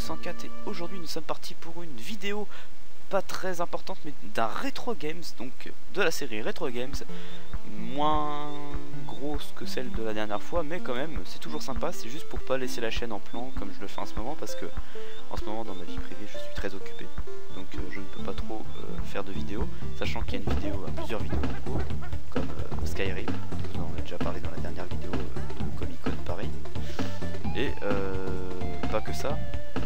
1904 et aujourd'hui nous sommes partis pour une vidéo pas très importante mais d'un Retro Games, donc de la série Retro Games, moins grosse que celle de la dernière fois mais quand même c'est toujours sympa, c'est juste pour pas laisser la chaîne en plan comme je le fais en ce moment parce que en ce moment dans ma vie privée je suis très occupé donc je ne peux pas trop faire de vidéos, sachant qu'il y a une vidéo, plusieurs vidéos comme Skyrim, je vous en ai déjà parlé dans la dernière vidéo de Comic Con Paris. Et pas que ça,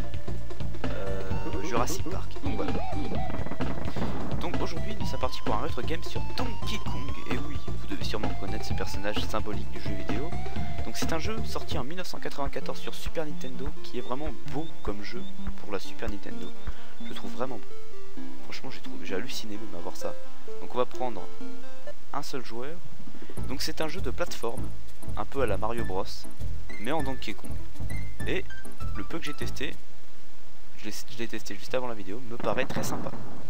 Jurassic Park. Donc voilà. Donc aujourd'hui nous sommes partis pour un Retro Game sur Donkey Kong. Et oui, vous devez sûrement connaître ce personnage symbolique du jeu vidéo. Donc c'est un jeu sorti en 1994 sur Super Nintendo qui est vraiment beau comme jeu pour la Super Nintendo. Je le trouve vraiment beau. Franchement j'ai halluciné même à voir ça. Donc on va prendre un seul joueur. Donc c'est un jeu de plateforme, un peu à la Mario Bros, mais en Donkey Kong. Et le peu que j'ai testé, je l'ai testé juste avant la vidéo, me paraît très sympa.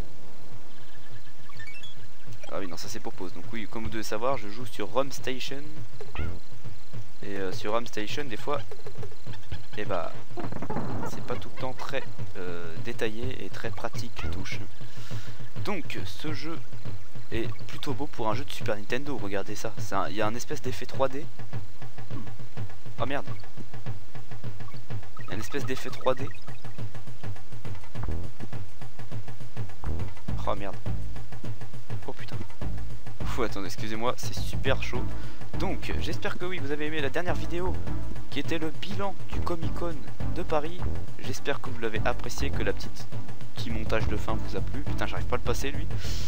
Ah oui non ça c'est pour pause. Donc oui, comme vous devez savoir, je joue sur ROM Station. Et sur ROM Station des fois, et bah c'est pas tout le temps très détaillé et très pratique les touches. Donc ce jeu est plutôt beau pour un jeu de Super Nintendo, regardez ça, il y a un espèce d'effet 3D. Oh merde. Il y a une espèce d'effet 3D. Oh merde. Oh putain. Attendez, excusez-moi, c'est super chaud. Donc, j'espère que oui, vous avez aimé la dernière vidéo qui était le bilan du Comic Con de Paris. J'espère que vous l'avez apprécié, que la petit montage de fin vous a plu. Putain, j'arrive pas à le passer lui.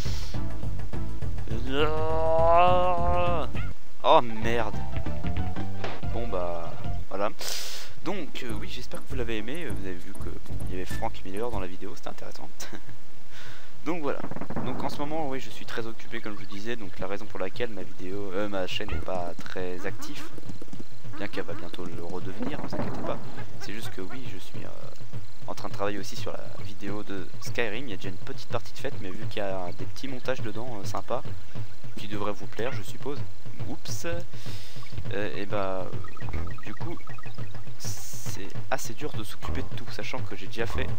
Oh merde. Bon bah voilà. Donc oui, j'espère que vous l'avez aimé. Vous avez vu qu'il y avait Frank Miller dans la vidéo, c'était intéressant. Donc voilà. Donc en ce moment, oui, je suis très occupé comme je vous disais. Donc la raison pour laquelle ma chaîne n'est pas très active, bien qu'elle va bientôt le redevenir, ne vous inquiétez pas. C'est juste que oui, je suis en train de travailler aussi sur la vidéo de Skyrim. Il y a déjà une petite partie de faite, mais vu qu'il y a des petits montages dedans sympas, qui devraient vous plaire, je suppose. Oups. Et bah du coup c'est assez dur de s'occuper de tout, sachant que j'ai déjà fait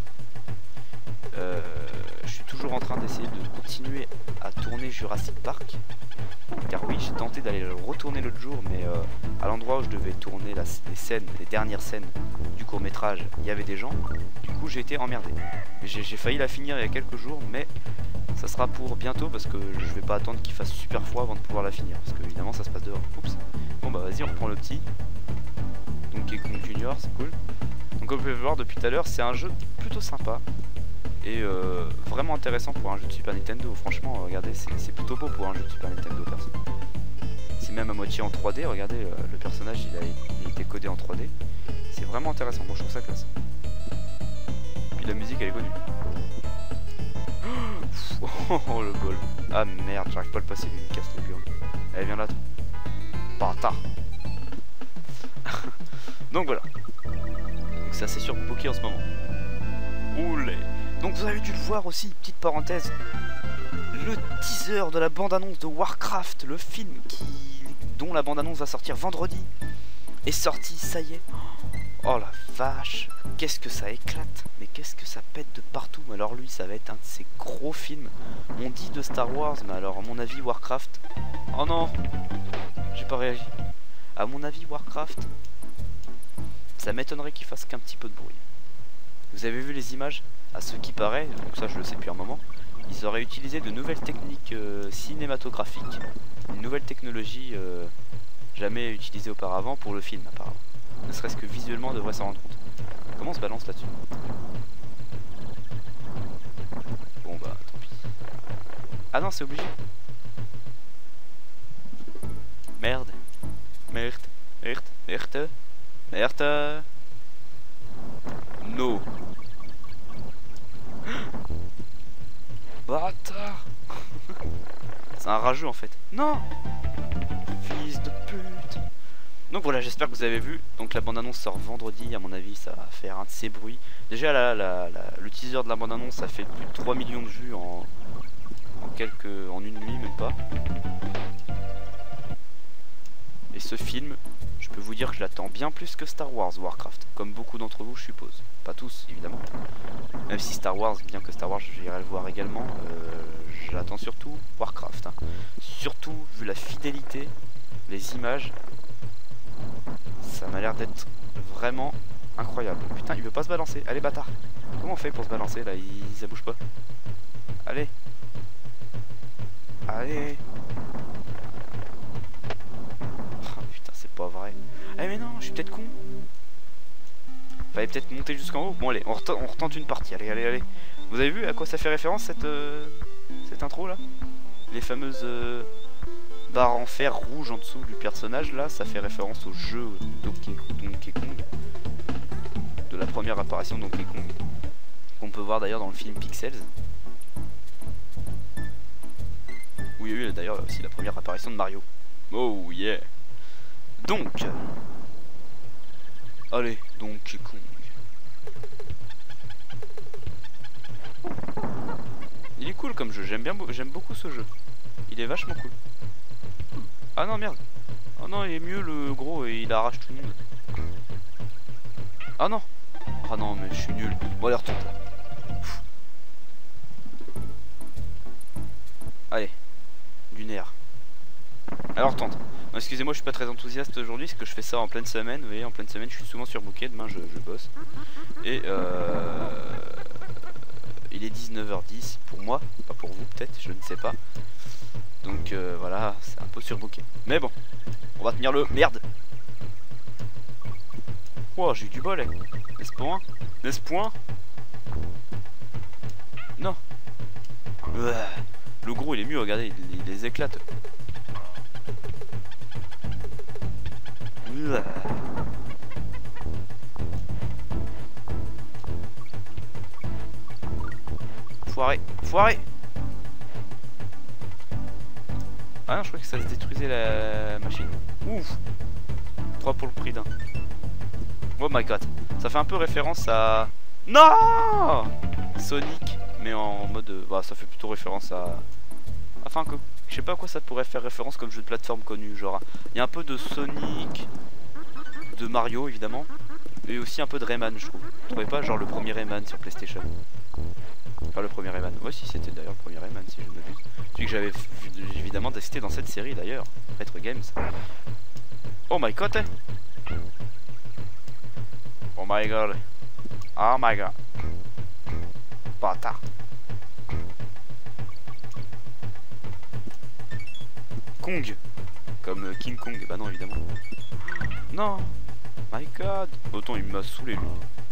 je suis toujours en train d'essayer de continuer à tourner Jurassic Park, car oui j'ai tenté d'aller le retourner l'autre jour, mais à l'endroit où je devais tourner les dernières scènes du court métrage, il y avait des gens, du coup j'ai été emmerdé. J'ai failli la finir il y a quelques jours, mais ça sera pour bientôt parce que je vais pas attendre qu'il fasse super froid avant de pouvoir la finir, parce que évidemment ça se passe dehors. Oups. Bon bah vas-y, on reprend le petit Donkey Kong Junior, c'est cool. Donc comme vous pouvez voir depuis tout à l'heure, c'est un jeu plutôt sympa et vraiment intéressant pour un jeu de Super Nintendo. Franchement regardez, c'est plutôt beau pour un jeu de Super Nintendo perso. C'est même à moitié en 3D, regardez, le personnage il a été codé en 3D. C'est vraiment intéressant, bon je trouve ça classe. Puis la musique elle est connue. Oh le bol. Ah merde, j'arrive pas à le passer, il me casse le gueule. Allez viens là toi. Bâtard. Donc voilà. Donc c'est assez surbooké en ce moment. Oulé. Donc vous avez dû le voir aussi, petite parenthèse. Le teaser de la bande-annonce de Warcraft, le film dont la bande-annonce va sortir vendredi, est sorti, ça y est. Oh la vache, qu'est-ce que ça éclate, mais qu'est-ce que ça pète de partout. Alors lui ça va être un de ces gros films. On dit de Star Wars, mais alors à mon avis Warcraft. Oh non, j'ai pas réagi. À mon avis Warcraft, ça m'étonnerait qu'il fasse qu'un petit peu de bruit. Vous avez vu les images? À ce qui paraît, donc ça je le sais depuis un moment, ils auraient utilisé de nouvelles techniques cinématographiques, une nouvelle technologie jamais utilisée auparavant pour le film apparemment. Ne serait-ce que visuellement on devrait s'en rendre compte. Comment on se balance là-dessus? Bon bah tant pis. Ah non c'est obligé. Merde. Merde. Merde. Merde. Merde. No. Bâtard. C'est un rageux en fait. Non. Fils de pute. Donc voilà, j'espère que vous avez vu. Donc la bande-annonce sort vendredi, à mon avis ça va faire un de ces bruits. Déjà le teaser de la bande-annonce ça fait plus de 3 millions de vues en une nuit même pas. Et ce film, je peux vous dire que je l'attends bien plus que Star Wars Warcraft, comme beaucoup d'entre vous je suppose. Pas tous évidemment. Même si Star Wars, bien que Star Wars j'irai le voir également, j'attends surtout Warcraft. Hein. Surtout vu la fidélité, les images, ça m'a l'air d'être vraiment incroyable. Putain, il veut pas se balancer. Allez bâtard. Comment on fait pour se balancer là? Ça bouge pas. Allez. Allez. Oh, putain, c'est pas vrai. Eh mais non, je suis peut-être con. Fallait peut-être monter jusqu'en haut. Bon allez, on retente une partie. Allez, allez, allez. Vous avez vu à quoi ça fait référence cette intro là? Les fameuses barres en fer rouge en dessous du personnage là, ça fait référence au jeu Donkey Kong. De la première apparition de Donkey Kong. Qu'on peut voir d'ailleurs dans le film Pixels. Où il y a eu d'ailleurs aussi la première apparition de Mario. Oh yeah. Donc. Allez, Donkey Kong. Il est cool comme jeu, j'aime beaucoup ce jeu. Il est vachement cool. Ah non merde. Oh non, il est mieux le gros et il arrache tout le monde. Ah non. Ah non mais je suis nul. Bon allez retourne. Allez. Du nerf. Alors tente. Excusez-moi, je suis pas très enthousiaste aujourd'hui, parce que je fais ça en pleine semaine. Vous voyez, en pleine semaine, je suis souvent surbooké. Demain, je bosse. Et il est 19h10 pour moi, pas pour vous peut-être, je ne sais pas. Donc voilà, c'est un peu surbooké. Mais bon, on va tenir le merde. Wow, j'ai eu du bol, n'est-ce point? N'est-ce point? Non. Le gros, il est mieux, regardez, il les éclate. Foiré, foiré. Ah non, je crois que ça se détruisait la machine. Ouf. 3 pour le prix d'un. Oh my god. Ça fait un peu référence à... Non, Sonic, mais en mode... Bah, ça fait plutôt référence à... Enfin, que... je sais pas à quoi ça pourrait faire référence comme jeu de plateforme connu. Genre, il y a un peu de Sonic, de Mario évidemment, et aussi un peu de Rayman, je trouve. Vous trouvez pas, genre le premier Rayman sur PlayStation? Enfin, le premier Rayman. Ouais, si c'était d'ailleurs le premier Rayman, si je ne m'abuse. Celui que j'avais évidemment testé dans cette série d'ailleurs, Retro Games. Oh my god! Oh my god! Oh my god! Bâtard! Kong! Comme King Kong, bah non évidemment. Non! My god! Autant il m'a saoulé lui.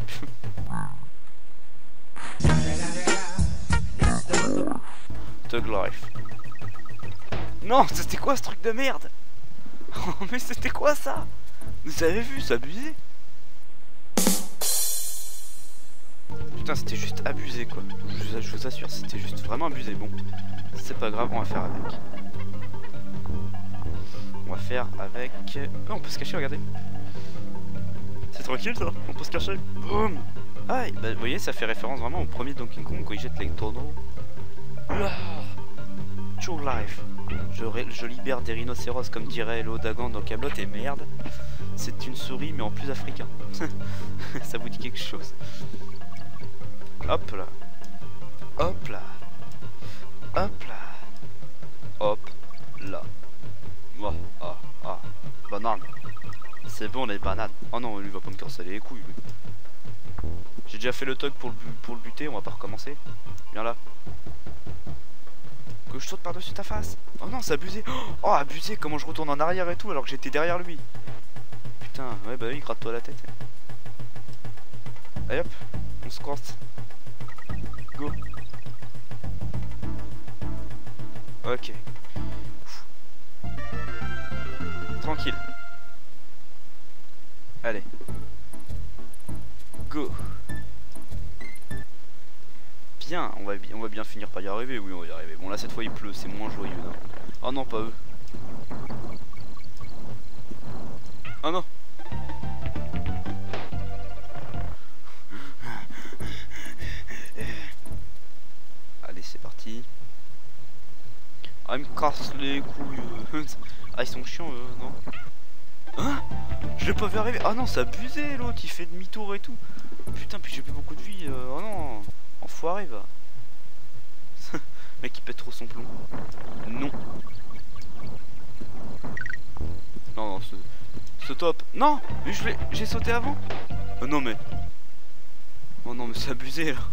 Thug Life. Non, c'était quoi ce truc de merde? Oh mais c'était quoi ça? Vous avez vu, c'est abusé. Putain, c'était juste abusé quoi. Je vous assure, c'était juste vraiment abusé. Bon, c'est pas grave, on va faire avec. On va faire avec... Oh, on peut se cacher, regardez. C'est tranquille ça, on peut se cacher. Boum. Ah, bah, vous voyez, ça fait référence vraiment au premier Donkey Kong quand il jette les tonneaux. True Life. Je libère des rhinocéros comme dirait l'Odagan dans Camelot et merde. C'est une souris mais en plus africain. Ça vous dit quelque chose? Hop là. Hop là. Hop là. Hop là. Oh, ah, ah. Banane. C'est bon les bananes. Oh non, lui va pas me casser les couilles lui. J'ai déjà fait le tug pour le buter, on va pas recommencer. Viens là. Que je saute par-dessus ta face. Oh non, c'est abusé. Oh, abusé, comment je retourne en arrière et tout alors que j'étais derrière lui. Putain, ouais bah oui, gratte-toi la tête. Allez hop, on se croise. Go. Ok. Tranquille. Allez. Go. Bien, on va bien finir par y arriver, oui on va y arriver. Bon là cette fois il pleut, c'est moins joyeux. Non. Oh non, pas eux. Oh non. Allez c'est parti. Ah il me casse les couilles. Ah ils sont chiants non? Hein? Je l'ai pas vu arriver. Ah non, c'est abusé l'autre, il fait demi-tour et tout. Putain, puis j'ai plus beaucoup de vie. Oh non, enfoiré va. Mec, il pète trop son plomb. Non. Non, non, ce top. Non, mais j'ai sauté avant. Oh non, mais. Oh non, mais c'est abusé là.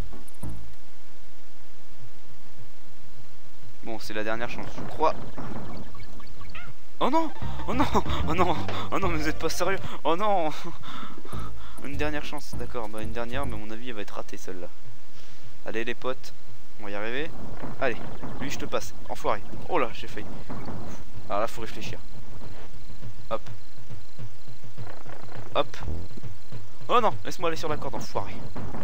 Bon, c'est la dernière chance, je crois. Oh non! Oh non! Oh non! Oh non, mais vous êtes pas sérieux! Oh non! Une dernière chance, d'accord, bah une dernière, mais à mon avis elle va être ratée celle-là. Allez les potes, on va y arriver. Allez, lui je te passe, enfoiré. Oh là, j'ai failli. Alors là faut réfléchir. Hop. Hop. Oh non, laisse-moi aller sur la corde, enfoiré.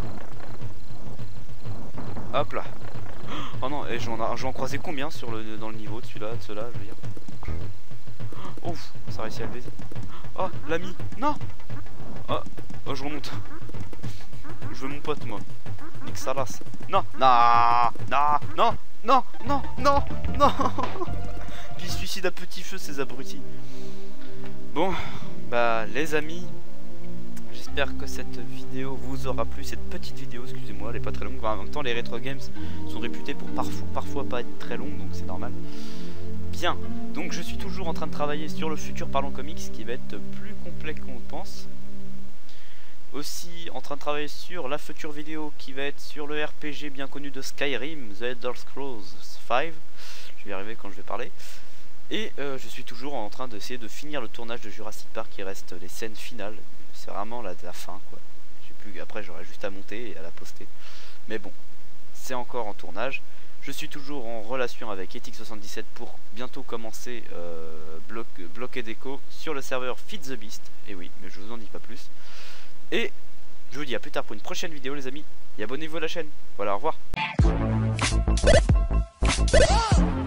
Hop là. Oh non, et je vais en croiser combien dans le niveau de celui-là, de ceux-là, je veux dire. Ouf, ça a réussi à le baiser. Oh, l'ami, non. Oh, oh, je remonte. Je veux mon pote, moi. Nick Salas. Non, non, non, non, non, non, non, non. Puis ils se suicident à petit feu, ces abrutis. Bon, bah, les amis, j'espère que cette vidéo vous aura plu. Cette petite vidéo, excusez-moi, elle est pas très longue. Enfin, en même temps, les rétro games sont réputés pour parfois pas être très longues, donc c'est normal. Bien, donc je suis toujours en train de travailler sur le futur Parlons Comics qui va être plus complet qu'on le pense. Aussi en train de travailler sur la future vidéo qui va être sur le RPG bien connu de Skyrim, The Elder Scrolls 5. Je vais y arriver quand je vais parler. Et je suis toujours en train d'essayer de finir le tournage de Jurassic Park, qui reste les scènes finales. C'est vraiment la fin quoi. Après j'aurai juste à monter et à la poster. Mais bon, c'est encore en tournage. Je suis toujours en relation avec Ethic77 pour bientôt commencer Bloqué Déco sur le serveur Feed the Beast. Et oui, mais je vous en dis pas plus. Et je vous dis à plus tard pour une prochaine vidéo les amis. Et abonnez-vous à la chaîne. Voilà, au revoir.